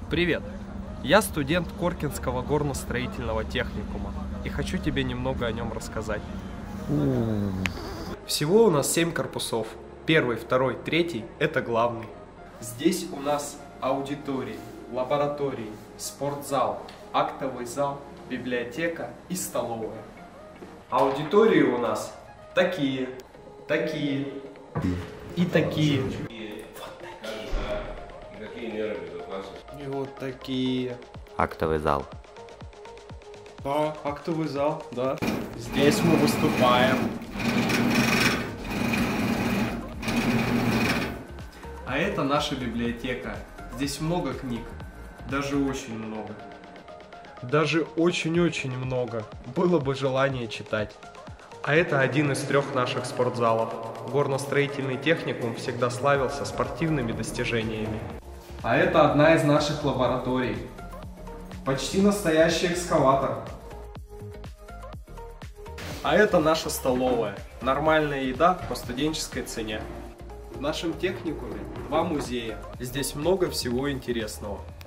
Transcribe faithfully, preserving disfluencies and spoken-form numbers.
Привет! Я студент Коркинского горностроительного техникума и хочу тебе немного о нем рассказать. Всего у нас семь корпусов. Первый, второй, третий – это главный. Здесь у нас аудитории, лаборатории, спортзал, актовый зал, библиотека и столовая. Аудитории у нас такие, такие и такие. И вот такие. Актовый зал. Да, актовый зал, да. Здесь мы выступаем. А это наша библиотека. Здесь много книг. Даже очень много. Даже очень-очень много. Было бы желание читать. А это один из трех наших спортзалов. Горностроительный техникум всегда славился спортивными достижениями. А это одна из наших лабораторий. Почти настоящий экскаватор. А это наша столовая. Нормальная еда по студенческой цене. В нашем техникуме два музея. Здесь много всего интересного.